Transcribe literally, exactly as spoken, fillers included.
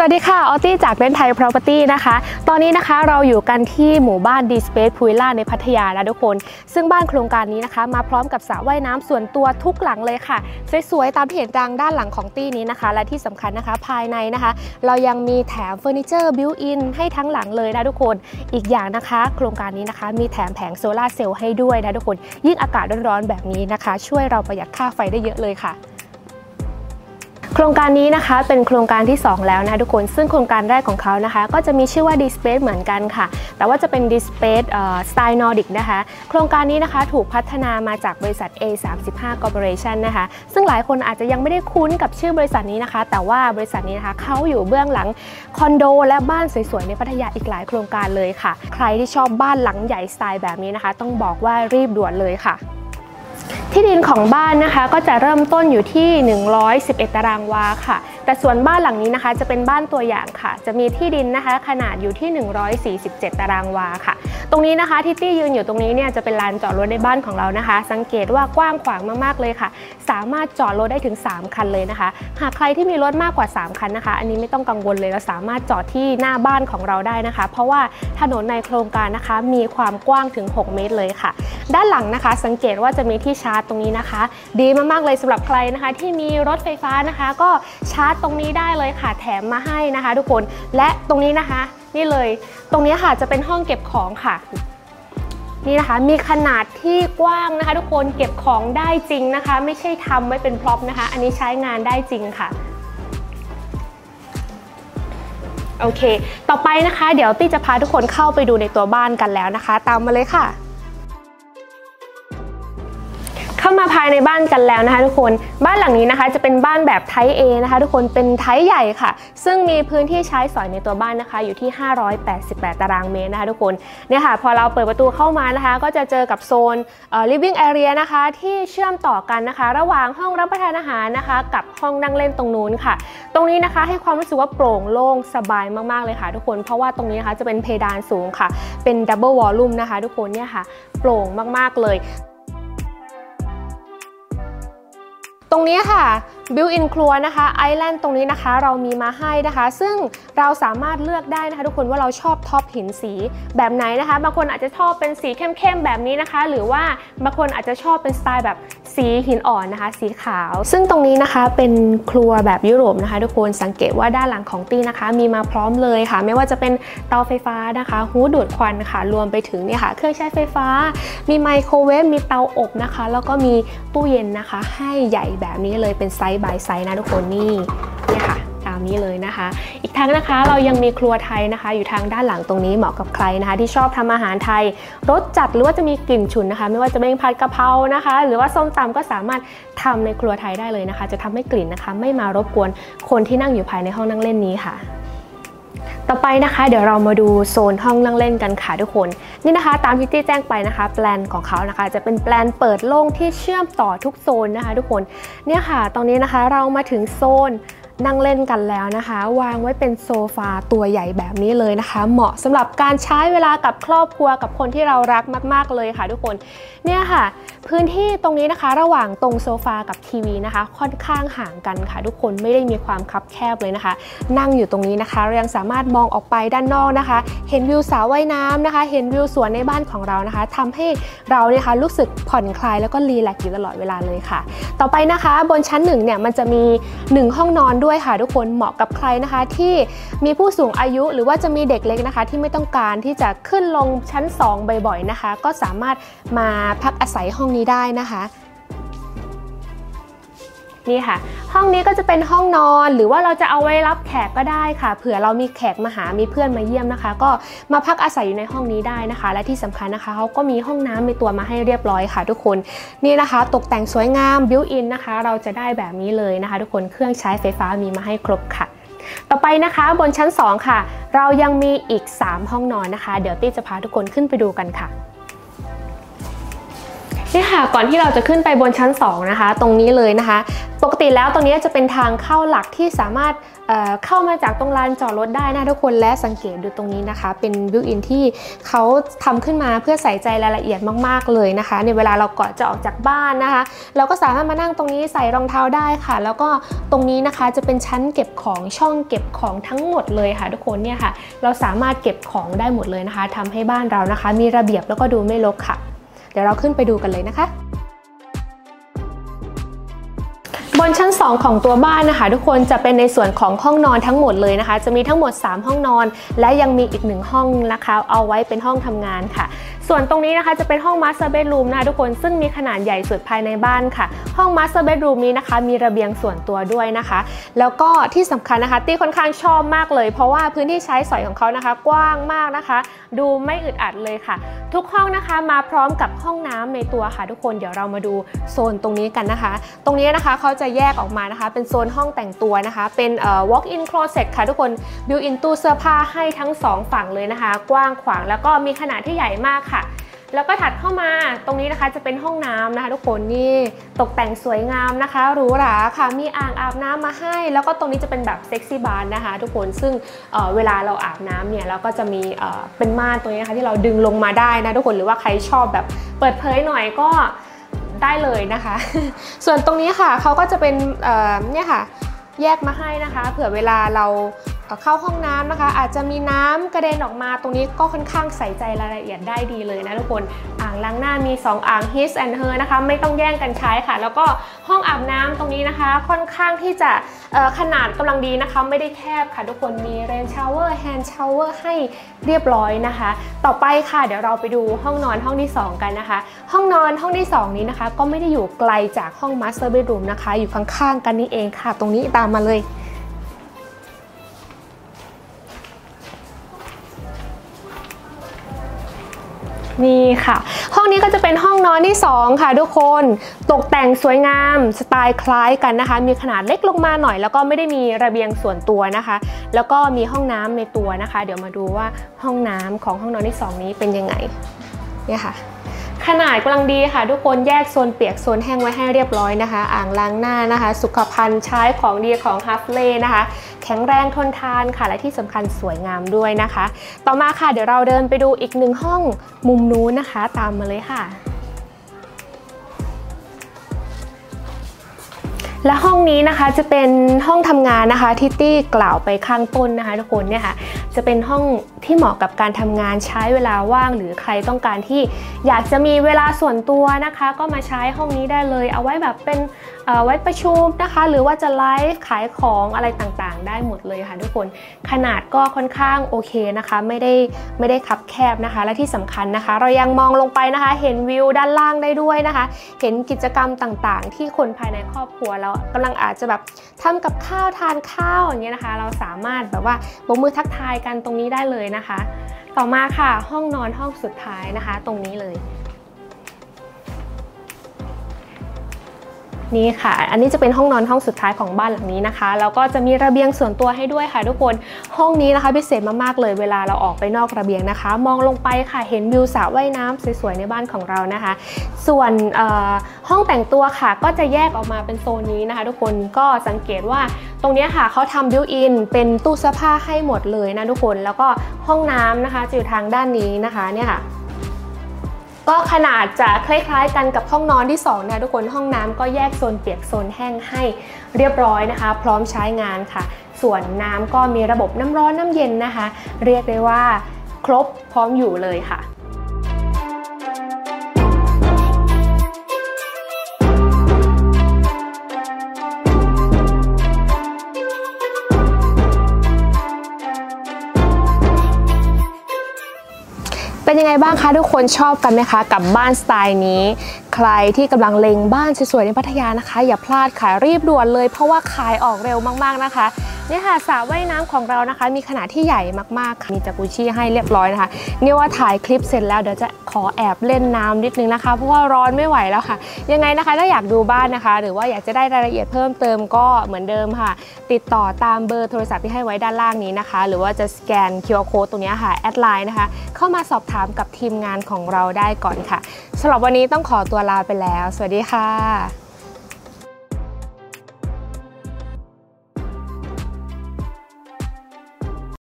สดีค่ะออตี้จากเรนไทย Property นะคะตอนนี้นะคะเราอยู่กันที่หมู่บ้าน ดี Space พูวิลล่าในพัทยาแล้วทุกคนซึ่งบ้านโครงการนี้นะคะมาพร้อมกับสระว่ายน้ำส่วนตัวทุกหลังเลยค่ะสวยๆตามที่เห็นทางด้านหลังของตี้นี้นะคะและที่สำคัญนะคะภายในนะคะเรายังมีแถมเฟอร์นิเจอร์บิวอินให้ทั้งหลังเลยนะทุกคนอีกอย่างนะคะโครงการนี้นะคะมีแถมแผงโซลาร์เซลล์ให้ด้วยนะทุกคนยิ่งอากาศร้อนๆแบบนี้นะคะช่วยเราประหยัดค่าไฟได้เยอะเลยค่ะโครงการนี้นะคะเป็นโครงการที่สองแล้วนะทุกคนซึ่งโครงการแรกของเขานะคะก็จะมีชื่อว่า ดี Space เหมือนกันค่ะแต่ว่าจะเป็น ดี Space สไตล์ Nordic นะคะโครงการนี้นะคะถูกพัฒนามาจากบริษัท เอ สามสิบห้า Corporation นะคะซึ่งหลายคนอาจจะยังไม่ได้คุ้นกับชื่อบริษัทนี้นะคะแต่ว่าบริษัทนี้นะคะเขาอยู่เบื้องหลังคอนโดและบ้านสวยๆในพัทยาอีกหลายโครงการเลยค่ะใครที่ชอบบ้านหลังใหญ่สไตล์แบบนี้นะคะต้องบอกว่ารีบด่วนเลยค่ะที่ดินของบ้านนะคะก็จะเริ่มต้นอยู่ที่หนึ่งร้อยสิบเอ็ดตารางวาค่ะแต่ส่วนบ้านหลังนี้นะคะจะเป็นบ้านตัวอย่างค่ะจะมีที่ดินนะคะขนาดอยู่ที่หนึ่งร้อยสี่สิบเจ็ดตารางวาค่ะตรงนี้นะคะที่ตี้ยืนอยู่ตรงนี้เนี่ยจะเป็นลานจอดรถในบ้านของเรานะคะสังเกตว่ากว้างขวางมากๆเลยค่ะสามารถจอดรถได้ถึงสามคันเลยนะคะหากใครที่มีรถมากกว่าสามคันนะคะอันนี้ไม่ต้องกังวลเลยเราสามารถจอดที่หน้าบ้านของเราได้นะคะเพราะว่าถนนในโครงการนะคะมีความกว้างถึงหกเมตรเลยค่ะด้านหลังนะคะสังเกตว่าจะมีที่ชาร์จตรงนี้นะคะดีมากๆเลยสำหรับใครนะคะที่มีรถไฟฟ้านะคะก็ชาร์จตรงนี้ได้เลยค่ะแถมมาให้นะคะทุกคนและตรงนี้นะคะนี่เลยตรงนี้ค่ะจะเป็นห้องเก็บของค่ะนี่นะคะมีขนาดที่กว้างนะคะทุกคนเก็บของได้จริงนะคะไม่ใช่ทำไว้เป็นพร็อพนะคะอันนี้ใช้งานได้จริงค่ะโอเคต่อไปนะคะเดี๋ยวตี้จะพาทุกคนเข้าไปดูในตัวบ้านกันแล้วนะคะตามมาเลยค่ะเข้ามาภายในบ้านกันแล้วนะคะทุกคนบ้านหลังนี้นะคะจะเป็นบ้านแบบไทป์ เอ นะคะทุกคนเป็นไทป์ใหญ่ค่ะซึ่งมีพื้นที่ใช้สอยในตัวบ้านนะคะอยู่ที่ห้าร้อยแปดสิบแปดตารางเมตรนะคะทุกคนเนี่ยค่ะพอเราเปิดประตูเข้ามานะคะก็จะเจอกับโซน living area นะคะที่เชื่อมต่อกันนะคะระหว่างห้องรับประทานอาหารนะคะกับห้องนั่งเล่นตรงนู้นค่ะตรงนี้นะคะให้ความรู้สึกว่าโปร่งโล่งสบายมากๆเลยค่ะทุกคนเพราะว่าตรงนี้นะคะจะเป็นเพดานสูงค่ะเป็น double volume นะคะทุกคนเนี่ยค่ะโปร่งมากๆเลยตรงนี้ค่ะ built-in ครัวนะคะไอแลนด์ตรงนี้นะคะเรามีมาให้นะคะซึ่งเราสามารถเลือกได้นะคะทุกคนว่าเราชอบท็อปหินสีแบบไหนนะคะบางคนอาจจะชอบเป็นสีเข้มๆแบบนี้นะคะหรือว่าบางคนอาจจะชอบเป็นสไตล์แบบสีหินอ่อนนะคะสีขาวซึ่งตรงนี้นะคะเป็นครัวแบบยุโรปนะคะทุกคนสังเกตว่าด้านหลังของตี้นะคะมีมาพร้อมเลยค่ะไม่ว่าจะเป็นเตาไฟฟ้านะคะฮู้ดดูดควันค่ะรวมไปถึงเนี่ยค่ะเครื่องใช้ไฟฟ้ามีไมโครเวฟมีเตาอบนะคะแล้วก็มีตู้เย็นนะคะให้ใหญ่แบบนี้เลยเป็นไซส์บายไซส์นะทุกคนนี่เนี่ยค่ะตามนี้เลยนะคะอีกทั้งนะคะเรายังมีครัวไทยนะคะอยู่ทางด้านหลังตรงนี้เหมาะกับใครนะคะที่ชอบทำอาหารไทยรสจัดหรือว่าจะมีกลิ่นฉุนนะคะไม่ว่าจะเป็นผัดกะเพรานะคะหรือว่าส้มตำก็สามารถทำในครัวไทยได้เลยนะคะจะทำให้กลิ่นนะคะไม่มารบกวนคนที่นั่งอยู่ภายในห้องนั่งเล่นนี้ค่ะต่อไปนะคะเดี๋ยวเรามาดูโซนห้องนั่งเล่นกันค่ะทุกคนนี่นะคะตามที่ตี้แจ้งไปนะคะแปลนของเขานะคะจะเป็นแปลนเปิดโล่งที่เชื่อมต่อทุกโซนนะคะทุกคนเนี่ยค่ะตรงนี้นะคะเรามาถึงโซนนั่งเล่นกันแล้วนะคะวางไว้เป็นโซฟาตัวใหญ่แบบนี้เลยนะคะเหมาะสำหรับการใช้เวลากับครอบครัวกับคนที่เรารักมากๆเลยค่ะทุกคนเนี่ยค่ะพื้นที่ตรงนี้นะคะระหว่างตรงโซฟากับทีวีนะคะค่อนข้างห่างกันค่ะทุกคนไม่ได้มีความคับแคบเลยนะคะนั่งอยู่ตรงนี้นะคะเรายังสามารถมองออกไปด้านนอกนะคะเห็นวิวสระว่ายน้ำนะคะเห็นวิวสวนในบ้านของเรานะคะทำให้เราเนี่ยค่ะรู้สึกผ่อนคลายแล้วก็รีแลกซ์อยู่ตลอดเวลาเลยค่ะต่อไปนะคะบนชั้นหนึ่งเนี่ยมันจะมีหนึ่งห้องนอนด้วยค่ะทุกคนเหมาะกับใครนะคะที่มีผู้สูงอายุหรือว่าจะมีเด็กเล็กนะคะที่ไม่ต้องการที่จะขึ้นลงชั้นสองบ่อยๆนะคะก็สามารถมาพักอาศัยห้องนี้ได้นะคะนี่ค่ะห้องนี้ก็จะเป็นห้องนอนหรือว่าเราจะเอาไว้รับแขกก็ได้ค่ะเผื่อเรามีแขกมาหามีเพื่อนมาเยี่ยมนะคะก็มาพักอาศัยอยู่ในห้องนี้ได้นะคะและที่สำคัญนะคะเขาก็มีห้องน้ำในตัวมาให้เรียบร้อยค่ะทุกคนนี่นะคะตกแต่งสวยงามบิวอินนะคะเราจะได้แบบนี้เลยนะคะทุกคนเครื่องใช้ไฟฟ้ามีมาให้ครบค่ะต่อไปนะคะบนชั้นสองค่ะเรายังมีอีกสามห้องนอนนะคะเดี๋ยวตี้จะพาทุกคนขึ้นไปดูกันค่ะนี่ค่ะก่อนที่เราจะขึ้นไปบนชั้นสองนะคะตรงนี้เลยนะคะปกติแล้วตรงนี้จะเป็นทางเข้าหลักที่สามารถ เอ่อ เข้ามาจากตรงลานจอดรถได้นะทุกคนและสังเกตดูตรงนี้นะคะเป็นบิวอินที่เขาทำขึ้นมาเพื่อใส่ใจรายละเอียดมากๆเลยนะคะในเวลาเราก่อนจะออกจากบ้านนะคะเราก็สามารถมานั่งตรงนี้ใส่รองเท้าได้ค่ะแล้วก็ตรงนี้นะคะจะเป็นชั้นเก็บของช่องเก็บของทั้งหมดเลยค่ะทุกคนเนี่ยค่ะเราสามารถเก็บของได้หมดเลยนะคะทำให้บ้านเรานะคะมีระเบียบแล้วก็ดูไม่รกค่ะเดี๋ยวเราขึ้นไปดูกันเลยนะคะบนชั้นสองของตัวบ้านนะคะทุกคนจะเป็นในส่วนของห้องนอนทั้งหมดเลยนะคะจะมีทั้งหมดสามห้องนอนและยังมีอีกหนึ่งห้องนะคะเอาไว้เป็นห้องทำงานค่ะส่วนตรงนี้นะคะจะเป็นห้อง Master Bedroom นะคะทุกคนซึ่งมีขนาดใหญ่สุดภายในบ้านค่ะห้อง Master Bedroom นี้นะคะมีระเบียงส่วนตัวด้วยนะคะแล้วก็ที่สำคัญนะคะตี้ค่อนข้างชอบมากเลยเพราะว่าพื้นที่ใช้สอยของเขานะคะกว้างมากนะคะดูไม่อึดอัดเลยค่ะทุกห้องนะคะมาพร้อมกับห้องน้ำในตัวค่ะทุกคนเดี๋ยวเรามาดูโซนตรงนี้กันนะคะตรงนี้นะคะเขาจะแยกออกมานะคะเป็นโซนห้องแต่งตัวนะคะเป็นเอ่อ walk-in closet ค่ะทุกคน built-in ตู้เสื้อผ้าให้ทั้งสองฝั่งเลยนะคะกว้างขวางแล้วก็มีขนาดที่ใหญ่มากค่ะแล้วก็ถัดเข้ามาตรงนี้นะคะจะเป็นห้องน้ำนะคะทุกคนนี่ตกแต่งสวยงามนะคะหรูหราค่ะมีอ่างอาบน้ำมาให้แล้วก็ตรงนี้จะเป็นแบบเซ็กซี่บาร์นะคะทุกคนซึ่ง เ, เวลาเราอาบน้ำเนี่ยเราก็จะมีเเป็นม่านตัวนี้นะคะที่เราดึงลงมาได้นะทุกคนหรือว่าใครชอบแบบเปิดเผยหน่อยก็ได้เลยนะคะส่วนตรงนี้ค่ะเขาก็จะเป็นเนี่ยค่ะแยกมาให้นะคะเผื่อเวลาเราเข้าห้องน้ำนะคะอาจจะมีน้ำกระเด็นออกมาตรงนี้ก็ค่อนข้างใส่ใจรายละเอียดได้ดีเลยนะทุกคนอ่างล้างหน้ามีสองอ่าง His and Her นะคะไม่ต้องแย่งกันใช้ค่ะแล้วก็ห้องอาบน้ำตรงนี้นะคะค่อนข้างที่จะขนาดกำลังดีนะคะไม่ได้แคบค่ะทุกคนมี Rain Shower Hand Shower ให้เรียบร้อยนะคะต่อไปค่ะเดี๋ยวเราไปดูห้องนอนห้องที่สองกันนะคะห้องนอนห้องที่สองนี้นะคะก็ไม่ได้อยู่ไกลจากห้อง Master Bedroom นะคะอยู่ข้างๆกันนี่เองค่ะตรงนี้ตามมาเลยนี่ค่ะห้องนี้ก็จะเป็นห้องนอนที่สองค่ะทุกคนตกแต่งสวยงามสไตล์คล้ายกันนะคะมีขนาดเล็กลงมาหน่อยแล้วก็ไม่ได้มีระเบียงส่วนตัวนะคะแล้วก็มีห้องน้ำในตัวนะคะเดี๋ยวมาดูว่าห้องน้ำของห้องนอนที่สองนี้เป็นยังไงเนี่ยค่ะขนาดกำลังดีค่ะทุกคนแยกโซนเปียกโซนแห้งไว้ให้เรียบร้อยนะคะอ่างล้างหน้านะคะสุขภัณฑ์ใช้ของดีของฮัฟเล่นะคะแข็งแรงทนทานค่ะและที่สำคัญสวยงามด้วยนะคะต่อมาค่ะเดี๋ยวเราเดินไปดูอีกหนึ่งห้องมุมนู้นนะคะตามมาเลยค่ะและห้องนี้นะคะจะเป็นห้องทำงานนะคะที่ตี้กล่าวไปข้างต้นนะคะทุกคนเนี่ยค่ะจะเป็นห้องที่เหมาะกับการทำงานใช้เวลาว่างหรือใครต้องการที่อยากจะมีเวลาส่วนตัวนะคะก็มาใช้ห้องนี้ได้เลยเอาไว้แบบเป็นไว้ประชุมนะคะหรือว่าจะไลฟ์ขายของอะไรต่างๆได้หมดเลยค่ะทุกคนขนาดก็ค่อนข้างโอเคนะคะไม่ได้ไม่ได้คับแคบนะคะและที่สำคัญนะคะเรายังมองลงไปนะคะเห็นวิวด้านล่างได้ด้วยนะคะเห็นกิจกรรมต่างๆที่คนภายในครอบครัวเรากำลังอาจจะแบบทำกับข้าวทานข้าวอย่างเงี้ยนะคะเราสามารถแบบว่าโบกมือทักทายกันตรงนี้ได้เลยนะคะต่อมาค่ะห้องนอนห้องสุดท้ายนะคะตรงนี้เลยนี่ค่ะอันนี้จะเป็นห้องนอนห้องสุดท้ายของบ้านหลังนี้นะคะแล้วก็จะมีระเบียงส่วนตัวให้ด้วยค่ะทุกคนห้องนี้นะคะพิเศษมากๆเลยเวลาเราออกไปนอกระเบียงนะคะมองลงไปค่ะเห็นวิวสระว่ายน้ำสวยๆในบ้านของเรานะคะส่วนห้องแต่งตัวค่ะก็จะแยกออกมาเป็นโซนนี้นะคะทุกคนก็สังเกตว่าตรงนี้ค่ะเขาทำบิวอินเป็นตู้เสื้อผ้าให้หมดเลยนะทุกคนแล้วก็ห้องน้ำนะคะจะอยู่ทางด้านนี้นะคะเนี่ยค่ะก็ขนาดจะคล้ายๆกันกับห้องนอนที่สองนะทุกคนห้องน้ำก็แยกโซนเปียกโซนแห้งให้เรียบร้อยนะคะพร้อมใช้งานค่ะส่วนน้ำก็มีระบบน้ำร้อนน้ำเย็นนะคะเรียกได้ว่าครบพร้อมอยู่เลยค่ะเป็นยังไงบ้างคะทุกคนชอบกันไหมคะกับบ้านสไตล์นี้ใครที่กำลังเล็งบ้านสวยๆในพัทยานะคะอย่าพลาดค่ะรีบด่วนเลยเพราะว่าขายออกเร็วมากๆนะคะนี่ค่ะสระว่ายน้ำของเรานะคะมีขนาดที่ใหญ่มากๆค่ะมีจากุชี่ให้เรียบร้อยนะคะเนี่ยว่าถ่ายคลิปเสร็จแล้วเดี๋ยวจะขอแอบเล่นน้ำนิดนึงนะคะเพราะว่าร้อนไม่ไหวแล้วค่ะยังไงนะคะถ้าอยากดูบ้านนะคะหรือว่าอยากจะได้รายละเอียดเพิ่มเติมก็เหมือนเดิมค่ะติดต่อตามเบอร์โทรศัพท์ที่ให้ไว้ด้านล่างนี้นะคะหรือว่าจะสแกน คิว อาร์ Code ตรงนี้ค่ะแอดไลน์นะคะเข้ามาสอบถามกับทีมงานของเราได้ก่อนค่ะสำหรับวันนี้ต้องขอตัวลาไปแล้วสวัสดีค่ะ